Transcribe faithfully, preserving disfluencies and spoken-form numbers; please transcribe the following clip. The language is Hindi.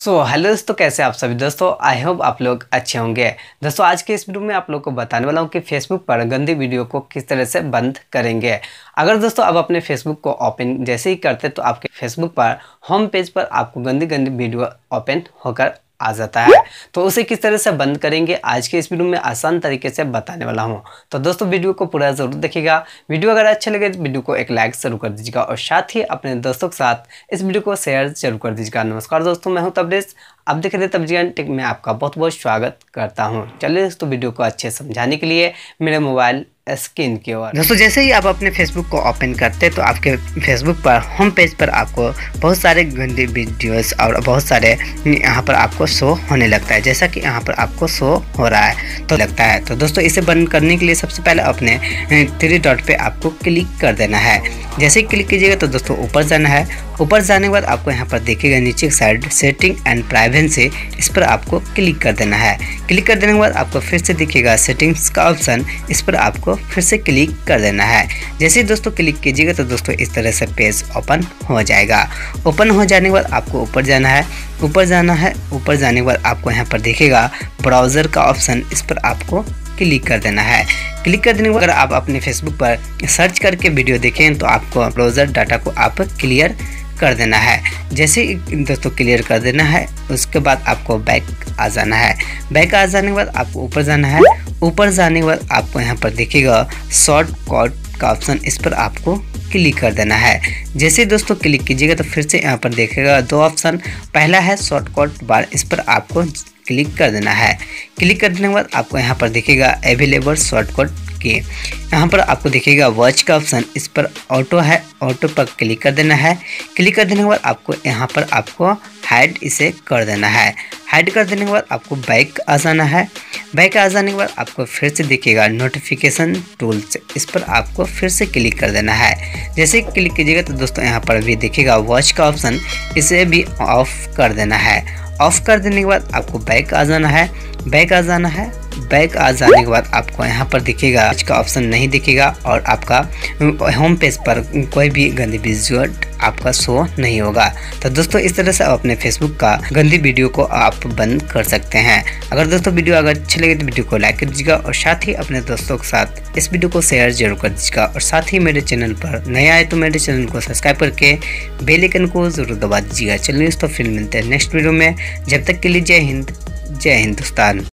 सो हेलो दोस्तों, कैसे आप सभी दोस्तों। आई होप आप लोग अच्छे होंगे। दोस्तों आज के इस वीडियो में आप लोग को बताने वाला हूँ कि फेसबुक पर गंदी वीडियो को किस तरह से बंद करेंगे। अगर दोस्तों आप अपने फेसबुक को ओपन जैसे ही करते तो आपके फेसबुक पर होम पेज पर आपको गंदी गंदी वीडियो ओपन होकर आ जाता है, तो उसे किस तरह से बंद करेंगे आज के इस वीडियो में आसान तरीके से बताने वाला हूं। तो दोस्तों वीडियो को पूरा जरूर देखिएगा। वीडियो अगर अच्छा लगे तो वीडियो को एक लाइक जरूर कर दीजिएगा और साथ ही अपने दोस्तों के साथ इस वीडियो को शेयर जरूर कर दीजिएगा। नमस्कार दोस्तों, मैं हूं तबरेज, आप देख रहे हैं तबरेज टेक में आपका बहुत बहुत स्वागत करता हूं। चलिए दोस्तों वीडियो को अच्छे समझाने के लिए मेरे मोबाइल स्क्रीन की ओर। दोस्तों जैसे ही आप अपने फेसबुक को ओपन करते हैं तो आपके फेसबुक पर होम पेज पर आपको बहुत सारे गंदे वीडियोस और बहुत सारे यहाँ पर आपको शो होने लगता है, जैसा कि यहाँ पर आपको शो हो रहा है तो लगता है। तो दोस्तों इसे बंद करने के लिए सबसे पहले अपने थ्री डॉट पे आपको क्लिक कर देना है। जैसे ही क्लिक कीजिएगा तो दोस्तों ऊपर जाना है। ऊपर जाने के बाद आपको यहाँ पर देखिएगा नीचे की साइड सेटिंग एंड प्राइवेसी, इस पर आपको क्लिक कर देना है। क्लिक कर देने के बाद आपको फिर से दिखेगा सेटिंग्स का ऑप्शन, इस पर आपको फिर से क्लिक कर देना है। जैसे ही दोस्तों क्लिक कीजिएगा तो दोस्तों इस तरह से पेज ओपन हो जाएगा। ओपन हो जाने के बाद आपको ऊपर जाना है। ऊपर जाना है ऊपर जाने के बाद आपको यहाँ पर दिखेगा ब्राउज़र का ऑप्शन, इस पर आपको क्लिक कर देना है। क्लिक कर देने के बाद अगर आप अपने फेसबुक पर सर्च करके वीडियो देखें तो आपको ब्राउज़र डाटा को आप क्लियर कर देना है। जैसे दोस्तों क्लियर कर देना है उसके बाद आपको बैक आ जाना है। बैक आ जाने के बाद आपको ऊपर जाना है। ऊपर जाने के बाद आपको यहाँ पर देखिएगा शॉर्ट कट का ऑप्शन, इस पर आपको क्लिक कर देना है। जैसे दोस्तों क्लिक कीजिएगा तो फिर से यहाँ पर देखिएगा दो ऑप्शन, पहला है शॉर्टकट बार, इस पर आपको क्लिक कर देना है। क्लिक कर देने के बाद आपको यहाँ पर देखिएगा अवेलेबल शॉर्टकट की, यहाँ पर आपको देखिएगा वॉच का ऑप्शन, इस पर ऑटो है, ऑटो पर क्लिक कर देना है। क्लिक कर देने के बाद आपको यहाँ पर आपको हाइड इसे कर देना है। हाइड कर देने के बाद आपको बैक आ जाना है। बैक आ जाने के बाद आपको फिर से देखिएगा नोटिफिकेशन टूल्स, इस पर आपको फिर से क्लिक कर देना है। जैसे क्लिक कीजिएगा तो दोस्तों यहाँ पर भी देखिएगा वॉच का ऑप्शन, इसे भी ऑफ कर देना है। ऑफ कर देने के बाद आपको बैक आ जाना है। बैक आ जाना है बैक आ जाने के बाद आपको यहाँ पर दिखेगा का ऑप्शन नहीं दिखेगा और आपका होम पेज पर कोई भी गंदी विजुअल आपका शो नहीं होगा। तो दोस्तों इस तरह से आप अपने फेसबुक का गंदी वीडियो को आप बंद कर सकते हैं। अगर दोस्तों वीडियो अगर अच्छी लगे तो वीडियो को लाइक कर दीजिएगा और साथ ही अपने दोस्तों के साथ इस वीडियो को शेयर जरूर कर दीजिएगा और साथ ही मेरे चैनल पर नए आए तो मेरे चैनल को सब्सक्राइब करके बेल आइकन को जरूर दबा दीजिएगा। चलिए दोस्तों फिर मिलते हैं नेक्स्ट वीडियो में। जब तक के लिए जय हिंद, जय हिंदुस्तान।